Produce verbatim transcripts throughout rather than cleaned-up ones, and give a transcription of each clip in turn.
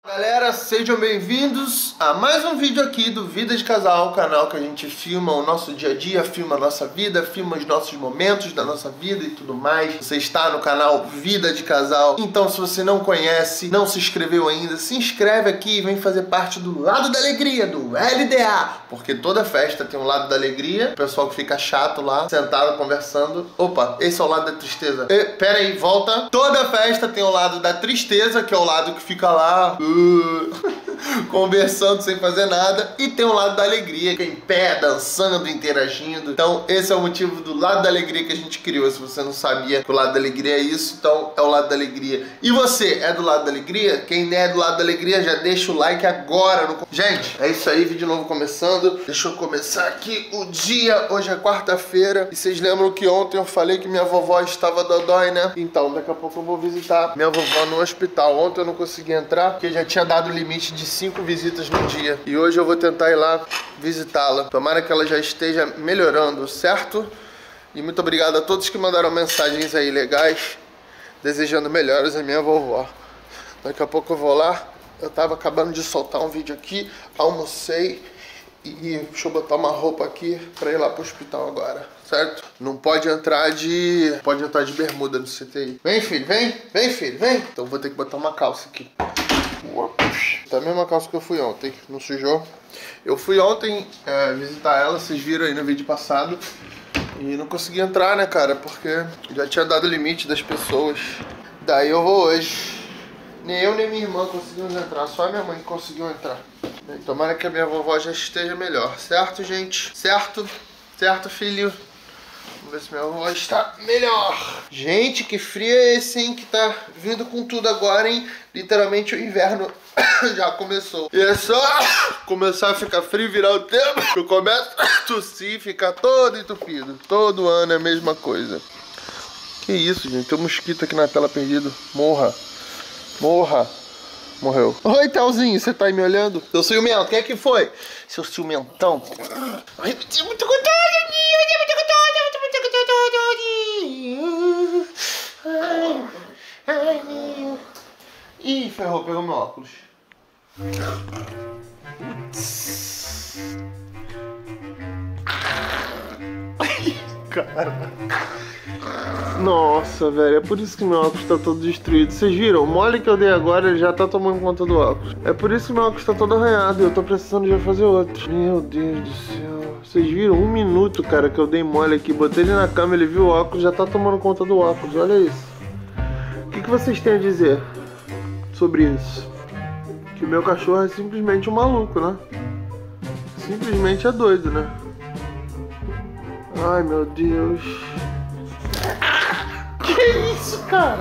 Galera, sejam bem-vindos a mais um vídeo aqui do Vida de Casal, o canal que a gente filma o nosso dia a dia, filma a nossa vida, filma os nossos momentos da nossa vida e tudo mais. Você está no canal Vida de Casal, então se você não conhece, não se inscreveu ainda, se inscreve aqui e vem fazer parte do lado da alegria, do L D A, porque toda festa tem um lado da alegria, o pessoal que fica chato lá, sentado, conversando. Opa, esse é o lado da tristeza. E, pera aí, volta. Toda festa tem o lado da tristeza, que é o lado que fica lá... conversando sem fazer nada, e tem o lado da alegria, que é em pé, dançando, interagindo. Então esse é o motivo do lado da alegria que a gente criou. Se você não sabia que o lado da alegria é isso, então é o lado da alegria. E você é do lado da alegria? Quem é do lado da alegria já deixa o like agora no... Gente, é isso aí, vídeo novo começando. Deixa eu começar aqui o dia. Hoje é quarta-feira e vocês lembram que ontem eu falei que minha vovó estava dodói, né? Então daqui a pouco eu vou visitar minha vovó no hospital. Ontem eu não consegui entrar porque já tinha dado o limite de cinco visitas no dia. E hoje eu vou tentar ir lá visitá-la. Tomara que ela já esteja melhorando, certo? E muito obrigado a todos que mandaram mensagens aí legais, desejando melhoras à minha vovó. Daqui a pouco eu vou lá. Eu tava acabando de soltar um vídeo aqui, almocei e deixa eu botar uma roupa aqui pra ir lá pro hospital agora, certo? Não pode entrar de... pode entrar de bermuda no C T I. Vem, filho, vem, vem, filho, vem. Então vou ter que botar uma calça aqui. Tá a mesma calça que eu fui ontem, não sujou. Eu fui ontem é, visitar ela, vocês viram aí no vídeo passado. E não consegui entrar, né, cara, porque já tinha dado o limite das pessoas. Daí eu vou hoje. Nem eu nem minha irmã conseguimos entrar, só a minha mãe conseguiu entrar. Tomara que a minha vovó já esteja melhor, certo, gente? Certo? Certo, filho? Vamos ver se minha vovó está melhor. Gente, que frio é esse, hein? Que tá vindo com tudo agora, hein? Literalmente o inverno já começou. E é só começar a ficar frio, virar o tempo, que eu começo a tossir e ficar todo entupido. Todo ano é a mesma coisa. Que isso, gente? Tem um mosquito aqui na tela perdido. Morra. Morra. Morreu. Oi, Telzinho, você tá aí me olhando? Seu ciumento, quem é que foi? Seu ciumentão. Ai, eu tenho muito cuidado, eu tenho muito cuidado, ai, ai, meu. Ih, ferrou, pegou meu óculos. Cara. Nossa, velho, é por isso que meu óculos tá todo destruído. Vocês viram? O mole que eu dei agora, ele já tá tomando conta do óculos. É por isso que meu óculos tá todo arranhado e eu tô precisando já fazer outro. Meu Deus do céu. Vocês viram? Um minuto, cara, que eu dei mole aqui. Botei ele na cama, ele viu o óculos, já tá tomando conta do óculos. Olha isso. O que, que vocês têm a dizer sobre isso? Que o meu cachorro é simplesmente um maluco, né? Simplesmente é doido, né? Ai, meu Deus. Que isso, cara?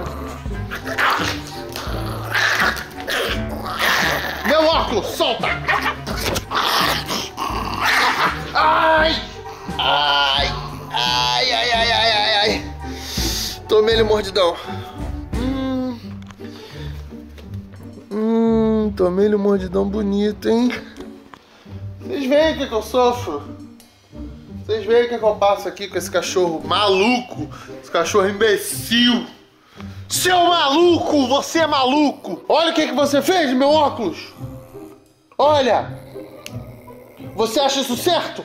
Meu óculos, solta! Ai! Ai! Ai, ai, ai, ai, ai, ai! Tomei ele mordidão. Hum. Hum, tomei ele mordidão bonito, hein? Vocês veem o que, que eu sofro? Vocês veem o que, que eu passo aqui com esse cachorro maluco? Esse cachorro imbecil! Seu maluco! Você é maluco! Olha o que, que você fez, meu óculos! Olha! Você acha isso certo?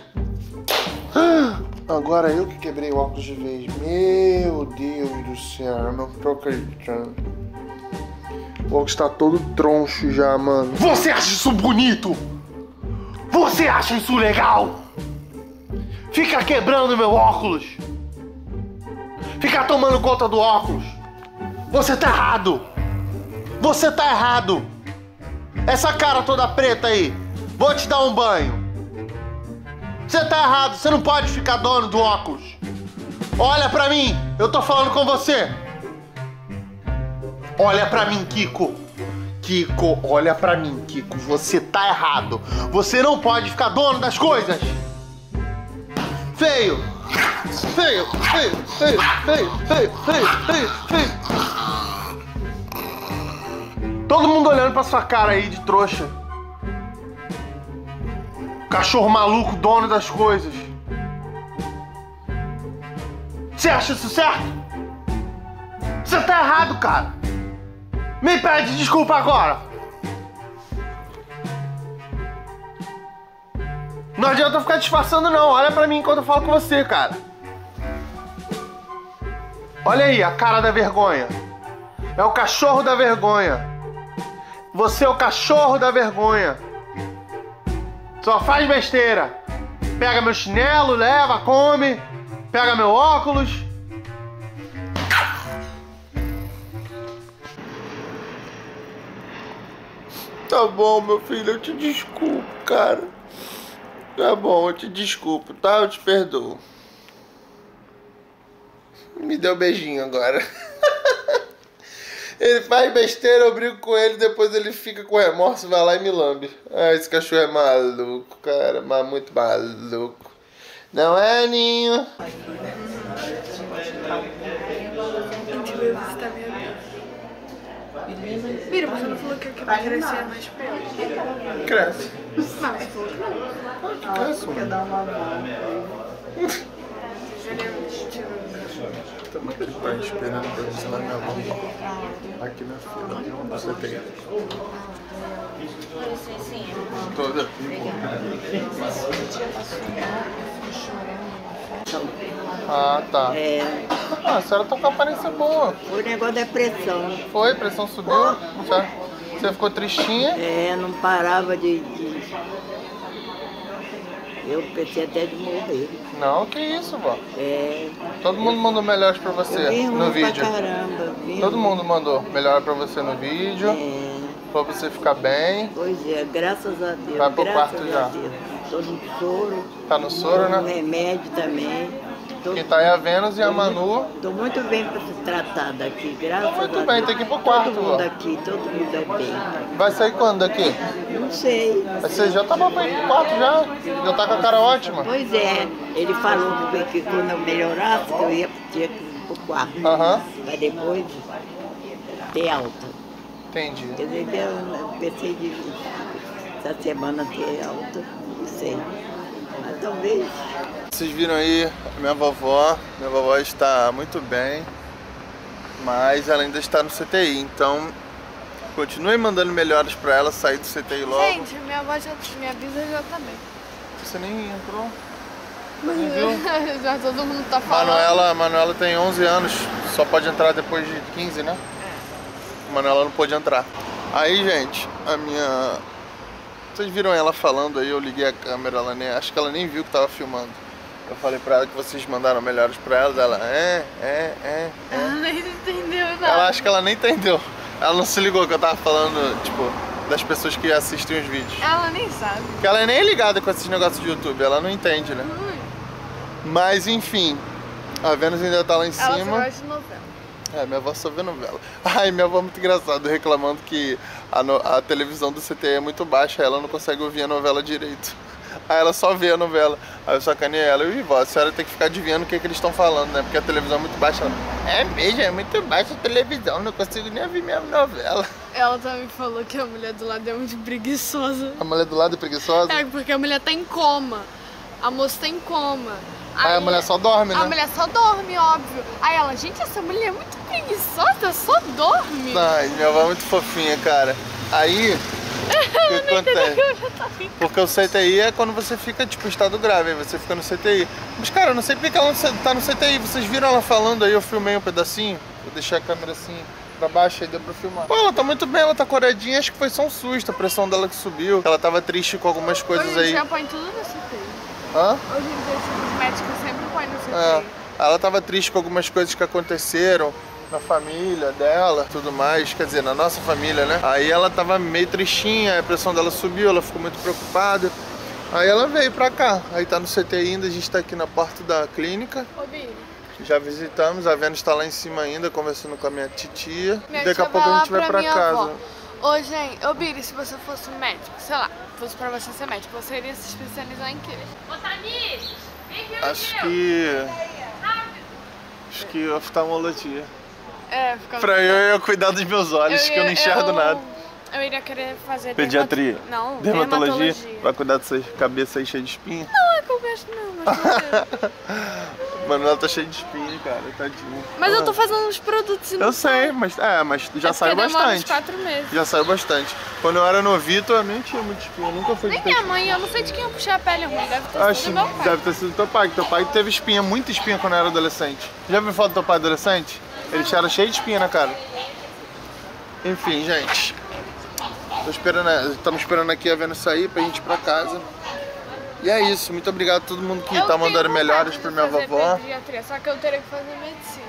Agora eu que quebrei o óculos de vez. Meu Deus do céu, eu não tô acreditando. O óculos tá todo troncho já, mano. Você acha isso bonito? Você acha isso legal? Fica quebrando meu óculos. Fica tomando conta do óculos. Você tá errado. Você tá errado. Essa cara toda preta aí. Vou te dar um banho. Você tá errado. Você não pode ficar dono do óculos. Olha pra mim. Eu tô falando com você. Olha pra mim, Kiko. Kiko, olha pra mim, Kiko. Você tá errado. Você não pode ficar dono das coisas. Feio! Feio! Feio! Feio! Feio! Feio! Feio! Feio! Feio! Todo mundo olhando pra sua cara aí de trouxa. Cachorro maluco, dono das coisas. Você acha isso certo? Você tá errado, cara. Me pede desculpa agora. Não adianta ficar disfarçando não, olha pra mim enquanto eu falo com você, cara. Olha aí a cara da vergonha. É o cachorro da vergonha. Você é o cachorro da vergonha. Só faz besteira. Pega meu chinelo, leva, come. Pega meu óculos. Tá bom, meu filho, eu te desculpo, cara. Tá bom, eu te desculpo, tá? Eu te perdoo. Me deu um beijinho agora. Ele faz besteira, eu brigo com ele, depois ele fica com remorso, vai lá e me lambe. Ah, esse cachorro é maluco, cara, mas muito maluco. Não é, Ninho? Mira, você não falou que eu queria crescer mais pelo? Cresce. Mas você falou que não. Cresce. Quer dar uma mão. Estamos aqui pra esperando pra ensinar minha avó. Aqui na fila. Você tem. Toda. Ah, tá. É, Ah, a senhora tá com a aparência boa. o negócio da pressão. Foi, a pressão subiu. Já. Você ficou tristinha? É, não parava de, de... Eu pensei até de morrer. Não, que isso, vó. É, Todo mundo mandou melhores pra você eu vi no ruim pra vídeo. caramba. Vi Todo ruim. mundo mandou melhor pra você no vídeo, É, pra você ficar bem. pois é, graças a Deus. Vai pro graças quarto a já. Deus. Tô no soro. Tá no soro, No né? remédio também. Tô, Quem tá é a Vênus e a Manu. tô muito bem pra se tratar daqui, graças Muito a bem, Deus. tem que ir pro quarto, Todo mundo ó. aqui, todo mundo é bem. Vai sair quando daqui? Não sei. Você já tava pra ir pro quarto já. Já tá com a cara ótima. Pois é, ele falou que, que quando eu melhorasse, que eu ia tinha que ir pro quarto. Aham, Pra depois ter alta. entendi. Quer dizer, que eu pensei de essa semana ter alta, não sei. Mas talvez. Vocês viram aí a minha vovó. Minha vovó está muito bem, mas ela ainda está no C T I. Então, continue mandando melhoras pra ela sair do C T I logo. Gente, minha avó já, minha bisa já tá bem. Você nem entrou. Nem viu? Já todo mundo tá falando. Manuela, Manuela tem onze anos, só pode entrar depois de quinze, né? Manuela não pôde entrar. Aí, gente, a minha... Vocês viram ela falando aí, eu liguei a câmera, ela nem... acho que ela nem viu que tava filmando. Eu falei pra ela que vocês mandaram melhores pra ela, ela é, é, é, Ela é. nem entendeu nada. Ela acha que ela nem entendeu. Ela não se ligou que eu tava falando, tipo, das pessoas que assistem os vídeos. Ela nem sabe. Porque ela é nem ligada com esses negócios de YouTube, ela não entende, né? Hum, Mas enfim, a Vênus ainda tá lá em ela só cima. gosta de novela. É, minha avó só vê novela. Ai, minha avó é muito engraçada, reclamando que a, no- a televisão do C T I é muito baixa, ela não consegue ouvir a novela direito. Aí ela só vê a novela. Aí eu sacaneei ela, e vó, a senhora tem que ficar adivinhando o que, que eles estão falando, né? Porque a televisão é muito baixa. Ela, é mesmo, é muito baixa a televisão, não consigo nem ouvir minha novela. Ela também falou que a mulher do lado é muito preguiçosa. A mulher do lado é preguiçosa? É, porque a mulher tá em coma. A moça tá em coma. Aí a mulher só dorme, né? A mulher só dorme, óbvio. Aí ela, gente, essa mulher é muito preguiçosa, só dorme. Ai, minha avó é muito fofinha, cara. Aí, o que acontece? Porque o C T I é quando você fica, tipo, em estado grave, aí você fica no C T I. Mas, cara, eu não sei porque que ela não tá no C T I. Vocês viram ela falando aí, eu filmei um pedacinho. Eu deixei a câmera assim, pra baixo, aí deu pra filmar. Pô, ela tá muito bem, ela tá coradinha, acho que foi só um susto, a pressão dela que subiu. Ela tava triste com algumas coisas Hoje em aí. dia põe tudo no C T I. Hã? Hoje em dia os médicos sempre põem no C T I. É, ela tava triste com algumas coisas que aconteceram na família dela, tudo mais, quer dizer, na nossa família, né? Aí ela tava meio tristinha, a pressão dela subiu, ela ficou muito preocupada. Aí ela veio pra cá, aí tá no C T I ainda, a gente tá aqui na porta da clínica. Ô, Biri, Já visitamos, a Vênus tá lá em cima ainda, conversando com a minha titia. minha Daqui tia a pouco a lá gente vai pra minha casa. avó. Ô, gente, ô, Biri, se você fosse um médico, sei lá, fosse pra você ser médico, você iria se especializar em quê? Acho que... Acho que oftalmologia. É, fica... Pra eu, eu cuidar dos meus olhos, que eu não enxergo eu- nada. Eu iria querer fazer... Pediatria. dermato- Não, Dermatologia, dermatologia. pra cuidar dessa cabeça aí cheia de espinha. Não é que eu gosto não, mas... Manuela tá cheio de espinha, cara, tadinho. Mas ah. eu tô fazendo uns produtos e não Eu sei, sai. mas, é, mas já é saiu bastante. Uns quatro meses. Já saiu bastante. Quando eu era novito, eu nem tinha muita espinha, nunca fui de Nem ter minha mãe, eu não sei de quem eu puxei a pele ruim, deve ter Acho, sido meu pai. Deve ter sido teu pai, que teu pai teve espinha, muita espinha quando eu era adolescente. Já viu foto do teu pai adolescente? Ele era cheio de espinha na cara. Enfim, gente. Tô esperando, estamos esperando aqui a Vênus sair pra gente ir pra casa. E é isso, muito obrigado a todo mundo que eu tá mandando tenho melhoras pra minha vovó. Pediatria, só que eu teria que fazer medicina.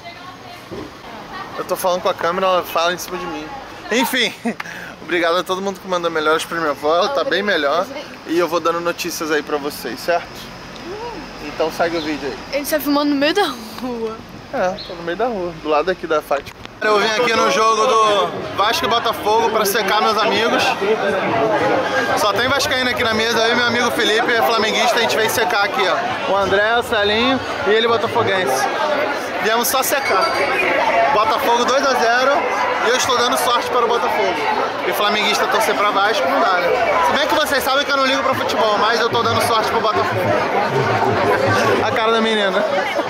Eu tô falando com a câmera, ela fala em cima de mim. Enfim, obrigado a todo mundo que mandou melhoras pra minha avó, ela tá bem melhor. E eu vou dando notícias aí pra vocês, certo? Então segue o vídeo aí. Ele está filmando no meio da rua. É, tô no meio da rua, do lado aqui da Fátima. Eu vim aqui no jogo do Vasco e Botafogo pra secar meus amigos. Só tem vascaíno aqui na mesa, eu e meu amigo Felipe, é flamenguista, a gente veio secar aqui, ó. O André, o Celinho e ele botafoguense. Viemos só secar. Botafogo dois a zero e eu estou dando sorte para o Botafogo. E flamenguista torcer pra Vasco não dá, né? Se bem que vocês sabem que eu não ligo pra futebol, mas eu tô dando sorte pro Botafogo. A cara da menina.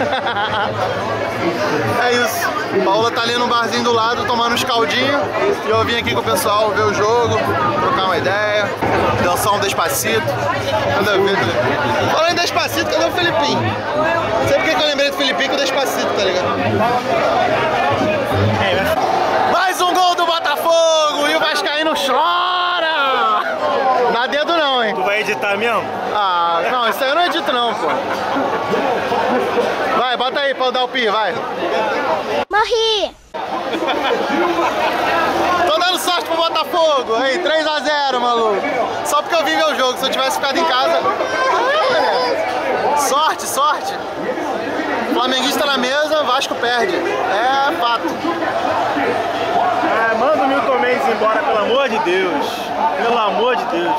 É isso. Paula tá ali no barzinho do lado tomando uns caldinhos. E eu vim aqui com o pessoal ver o jogo, trocar uma ideia, dançar um Despacito. Nada a ver, né? Falando em Despacito, cadê o Felipinho? Não sei porque que eu lembrei do Felipinho com o Despacito, tá ligado? Mais um gol do Botafogo e o vascaíno chora! Não dá dedo não, hein? Tu vai editar mesmo? Ah, não, isso aí eu não edito não, pô. Vai, bota aí pra eu dar o pi, vai. Morri! Tô dando sorte pro Botafogo, aí, três a zero, maluco. Só porque eu vim ver o jogo, se eu tivesse ficado em casa... Sorte, sorte. Flamenguista na mesa, Vasco perde. É fato. Ah, manda o Milton Mendes embora, pelo amor de Deus. Pelo amor de Deus.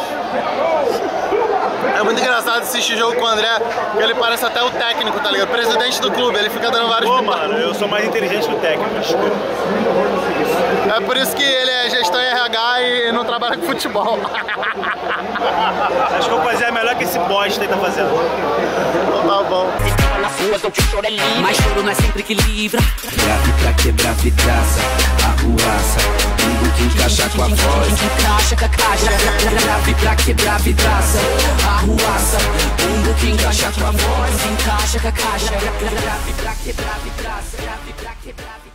É muito engraçado assistir jogo com o André, porque ele parece até o técnico, tá ligado? Presidente do clube, ele fica dando vários... Pô, mano, eu sou mais inteligente que o técnico, desculpa. É por isso que ele é gestão em R H e não trabalha com futebol. Acho que eu vou fazer melhor que esse bosta aí tá fazendo. Então tá bom. Mas choro não é sempre que livra. Grave pra quebrar vidraça, arruaça, tudo que encaixa com a voz. Encaixa com a caixa. Grave pra quebrar vidraça, arruaça, tudo que encaixa com a voz. Encaixa com a caixa. Grave pra quebrar vidraça, grave pra quebrar vidraça.